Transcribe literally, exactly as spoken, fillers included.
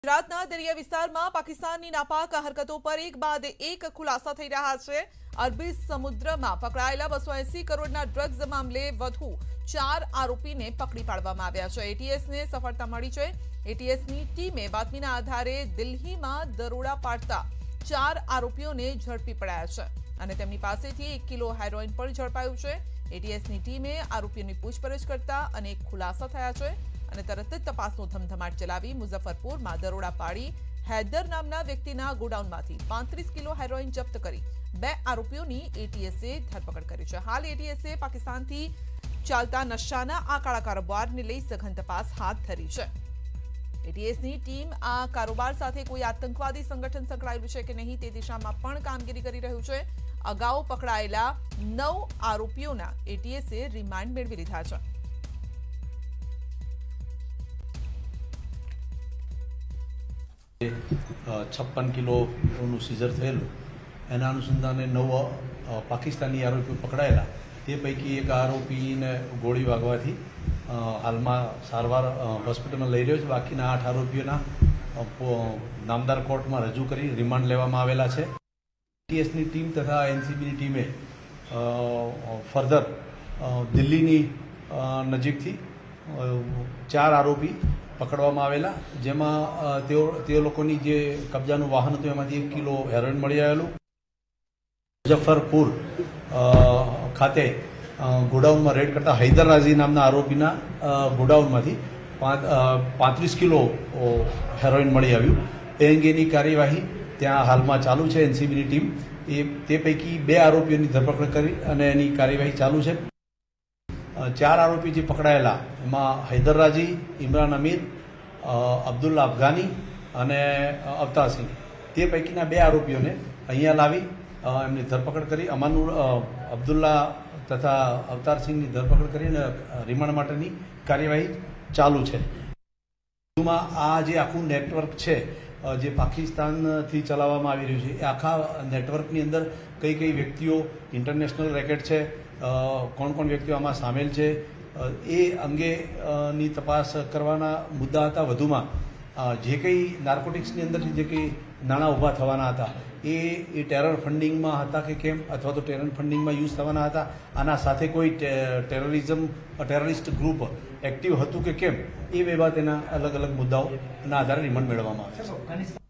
ગુજરાતના દરિયા વિસ્તારમાં પાકિસ્તાનની નાપાક હરકતો પર એક બાદ એક ખુલાસા થઈ રહ્યા છે। અરબી સમુદ્રમાં પકડાયેલા બસો એસી કરોડના ડ્રગ્સ મામલે વધુ ચાર આરોપીને પકડી પાડવામાં આવ્યા છે। એટીએસને સફળતા મળી છે। એટીએસની ટીમે બાતમીના આધારે દિલ્હીમાં દરોડા પાડતા ચાર આરોપીઓને ઝડપી પડાયા છે અને તેમની પાસેથી એક કિલો હેરોઇન પણ ઝડપાયું છે। એટીએસની ટીમે આરોપીઓની પૂછપરછ કરતા અનેક ખુલાસા થયા છે અને તરત જ તપાસનો ધમધમાટ ચલાવી મુઝફ્ફરપુરમાં દરોડા પાડી હૈદર નામના વ્યક્તિના ગોડાઉનમાંથી પાંત્રીસ કિલો હેરોઇન જપ્ત કરી બે આરોપીઓની એટીએસે ધરપકડ કરી છે। હાલ એટીએસે પાકિસ્તાનથી ચાલતા નશાના આ કાળા કારોબારને લઈ સઘન તપાસ હાથ ધરી છે। એટીએસની ટીમ આ કારોબાર સાથે કોઈ આતંકવાદી સંગઠન સંકળાયેલું છે કે નહીં તે દિશામાં પણ કામગીરી કરી રહ્યું છે। અગાઉ પકડાયેલા નવ આરોપીઓના એટીએસે રિમાન્ડ મેળવી લીધા છે। छप्पन किलो सीजर थयेलू एना अनुसंधाने नव पाकिस्तानी आरोपी पकड़ायेला ते पैकी एक आरोपी ने गोળી वागवाथी हालमां सारवार होस्पिટલમાં લઈ રહ્યો છે। બાકીના આઠ આરોપીઓના નામદાર કોર્ટમાં રજૂ કરી રિમાન્ડ લેવામાં આવેલા છે। એટીએસની ટીમ તથા એનસીબીની ટીમે ફર્ધર દિલ્હીની નજીકથી ચાર આરોપી પકડવામાં આવેલા, જેમાં તેઓ તે લોકોની જે કબજાનું વાહન હતું એમાંથી એક કિલો હેરોઇન મળી આવેલું। મુઝફ્ફરપુર ખાતે ગોડાઉનમાં રેડ કરતા હૈદર રાઝી નામના આરોપીના ગોડાઉનમાંથી પાંત્રીસ કિલો હેરોઇન મળી આવ્યું। એ અંગેની કાર્યવાહી ત્યાં હાલમાં ચાલુ છે। એનસીબીની ટીમ એ તે પૈકી બે આરોપીઓની ધરપકડ કરી અને એની કાર્યવાહી ચાલુ છે। ચાર આરોપી જે પકડાયેલા એમાં હૈદર રાજી, ઇમરાન અમીર, અબ્દુલ્લા અફઘાની અને અવતારસિંહ, તે પૈકીના બે આરોપીઓને અહીંયા લાવી એમની ધરપકડ કરી અમાનુર અબ્દુલ્લા તથા અવતારસિંહની ધરપકડ કરીને રિમાન્ડ માટેની કાર્યવાહી ચાલુ છે। વધુમાં આ જે આખું નેટવર્ક છે જે પાકિસ્તાનથી ચલાવવામાં આવી રહ્યું છે, એ આખા નેટવર્કની અંદર કઈ કઈ વ્યક્તિઓ ઇન્ટરનેશનલ રેકેટ છે, કોણ કોણ વ્યક્તિઓ આમાં સામેલ છે, એ અંગેની તપાસ કરવાના મુદ્દા હતા। વધુમાં જે કંઈ નાર્કોટિક્સની અંદરથી જે કંઈ નાણાં ઊભા થવાના હતા એ એ ટેરર ફંડિંગમાં હતા કે કેમ, અથવા તો ટેરર ફંડિંગમાં યુઝ થવાના હતા, આના સાથે કોઈ ટેરરિઝમ ટેરરિસ્ટ ગ્રુપ એક્ટિવ હતું કે કેમ, એ બાબતેના અલગ અલગ મુદ્દાઓના આધારે રિમાન્ડ મેળવવામાં આવે છે।